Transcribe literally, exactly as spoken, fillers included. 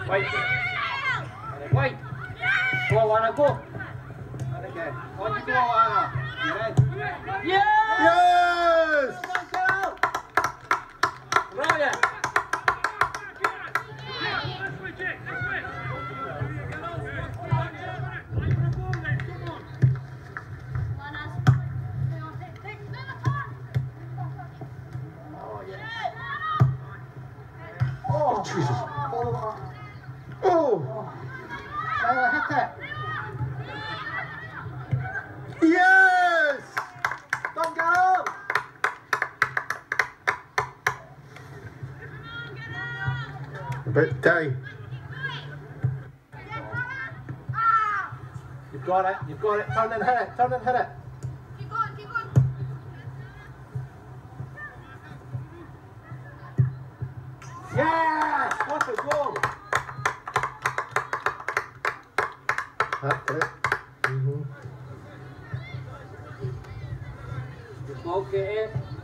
Wait. And then wait. Go on, Anna, go. And again. On you go, Anna. You ready? Yes! Yes! Brilliant. Oh, Jesus. Oh. Oh. Tyler, hit it. Yes! Don't go! About time. You've got it, you've got it. Turn and hit it, turn and hit it. Keep going, keep going. Yes! What's the goal? That's it. Mm-hmm. Just look at it.